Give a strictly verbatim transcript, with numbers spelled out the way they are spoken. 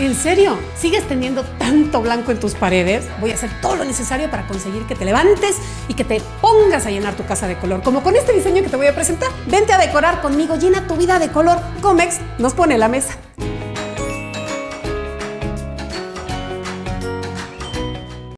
¿En serio? ¿Sigues teniendo tanto blanco en tus paredes? Voy a hacer todo lo necesario para conseguir que te levantes y que te pongas a llenar tu casa de color, como con este diseño que te voy a presentar. Vente a decorar conmigo, llena tu vida de color. Comex nos pone la mesa.